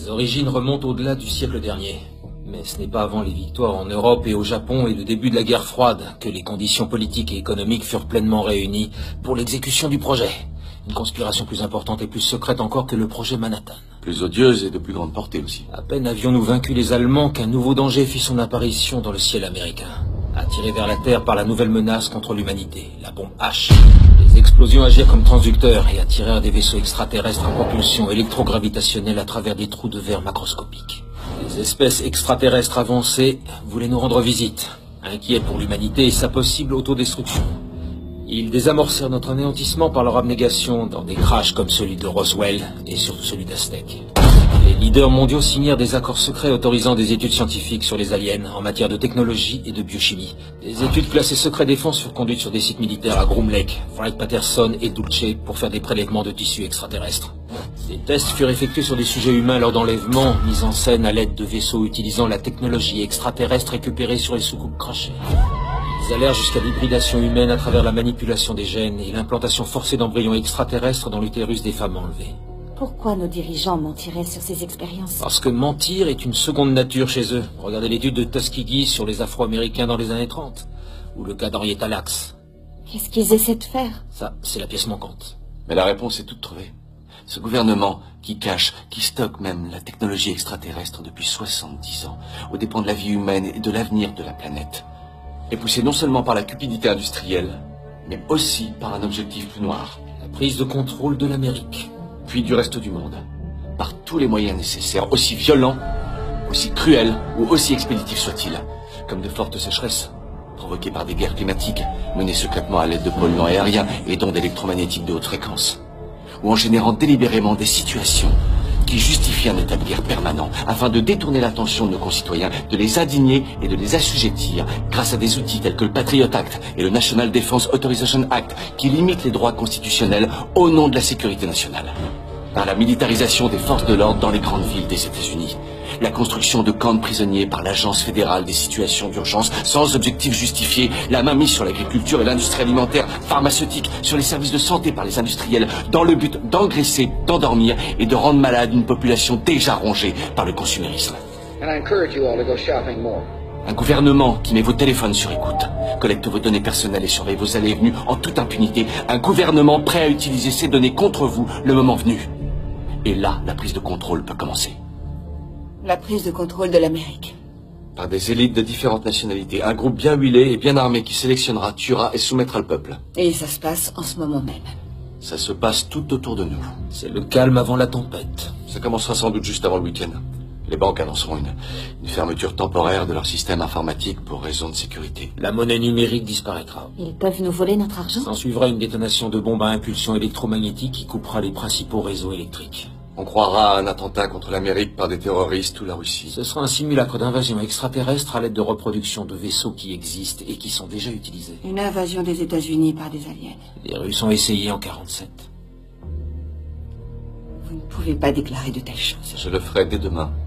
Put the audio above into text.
Les origines remontent au-delà du siècle dernier. Mais ce n'est pas avant les victoires en Europe et au Japon et le début de la guerre froide que les conditions politiques et économiques furent pleinement réunies pour l'exécution du projet. Une conspiration plus importante et plus secrète encore que le projet Manhattan. Plus odieuse et de plus grande portée aussi. À peine avions-nous vaincu les Allemands qu'un nouveau danger fit son apparition dans le ciel américain. Attiré vers la Terre par la nouvelle menace contre l'humanité, la bombe H. Les explosions agirent comme transducteurs et attirèrent des vaisseaux extraterrestres à propulsion électrogravitationnelle à travers des trous de verre macroscopiques. Les espèces extraterrestres avancées voulaient nous rendre visite, inquiets pour l'humanité et sa possible autodestruction. Ils désamorcèrent notre anéantissement par leur abnégation dans des crashs comme celui de Roswell et surtout celui d'Aztec. Les leaders mondiaux signèrent des accords secrets autorisant des études scientifiques sur les aliens en matière de technologie et de biochimie. Des études classées secret défense furent conduites sur des sites militaires à Groom Lake, Wright-Patterson et Dulce pour faire des prélèvements de tissus extraterrestres. Des tests furent effectués sur des sujets humains lors d'enlèvements, mis en scène à l'aide de vaisseaux utilisant la technologie extraterrestre récupérée sur les soucoupes crachées. Ils allèrent jusqu'à l'hybridation humaine à travers la manipulation des gènes et l'implantation forcée d'embryons extraterrestres dans l'utérus des femmes enlevées. Pourquoi nos dirigeants mentiraient sur ces expériences? Parce que mentir est une seconde nature chez eux. Regardez l'étude de Tuskegee sur les Afro-Américains dans les années 30. Ou le cas d'Henrietta Lacks. Qu'est-ce qu'ils essaient de faire? Ça, c'est la pièce manquante. Mais la réponse est toute trouvée. Ce gouvernement qui cache, qui stocke même la technologie extraterrestre depuis 70 ans, aux dépens de la vie humaine et de l'avenir de la planète, est poussé non seulement par la cupidité industrielle, mais aussi par un objectif plus noir. La prise de contrôle de l'Amérique. Puis du reste du monde, par tous les moyens nécessaires, aussi violents, aussi cruels ou aussi expéditifs soient-ils, comme de fortes sécheresses, provoquées par des guerres climatiques, menées secrètement à l'aide de polluants aériens et d'ondes électromagnétiques de haute fréquence, ou en générant délibérément des situations qui justifient un état de guerre permanent, afin de détourner l'attention de nos concitoyens, de les indigner et de les assujettir grâce à des outils tels que le Patriot Act et le National Defense Authorization Act, qui limitent les droits constitutionnels au nom de la sécurité nationale. Par la militarisation des forces de l'ordre dans les grandes villes des États-Unis, la construction de camps de prisonniers par l'Agence fédérale des situations d'urgence sans objectif justifié, la mainmise sur l'agriculture et l'industrie alimentaire, pharmaceutique, sur les services de santé par les industriels, dans le but d'engraisser, d'endormir et de rendre malade une population déjà rongée par le consumérisme. Un gouvernement qui met vos téléphones sur écoute, collecte vos données personnelles et surveille vos allées et venues en toute impunité. Un gouvernement prêt à utiliser ces données contre vous le moment venu. Et là, la prise de contrôle peut commencer. La prise de contrôle de l'Amérique. Par des élites de différentes nationalités, un groupe bien huilé et bien armé qui sélectionnera, tuera et soumettra le peuple. Et ça se passe en ce moment même. Ça se passe tout autour de nous. C'est le calme avant la tempête. Ça commencera sans doute juste avant le week-end. Les banques annonceront une fermeture temporaire de leur système informatique pour raison de sécurité. La monnaie numérique disparaîtra. Ils peuvent nous voler notre argent? S'en suivra une détonation de bombes à impulsion électromagnétique qui coupera les principaux réseaux électriques. On croira à un attentat contre l'Amérique par des terroristes ou la Russie. Ce sera un simulacre d'invasion extraterrestre à l'aide de reproduction de vaisseaux qui existent et qui sont déjà utilisés. Une invasion des États-Unis par des aliens. Les Russes ont essayé en 47. Vous ne pouvez pas déclarer de telles choses. Je le ferai dès demain.